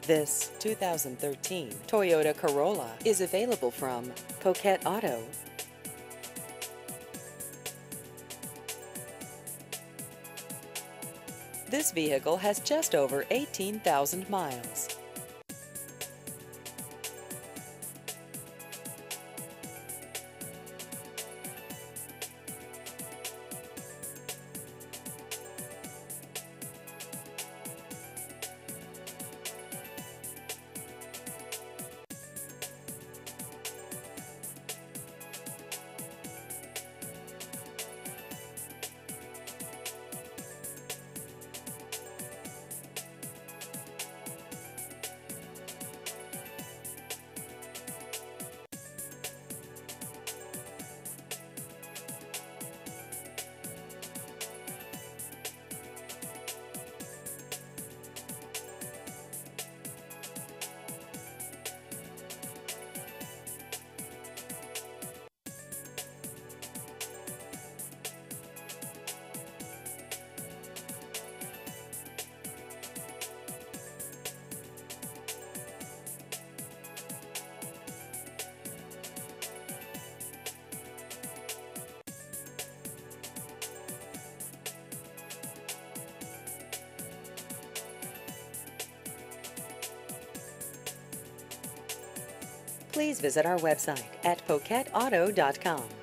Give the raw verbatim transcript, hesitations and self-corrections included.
This two thousand thirteen Toyota Corolla is available from Poquet Auto. This vehicle has just over eighteen thousand miles. Please visit our website at poquet auto dot com.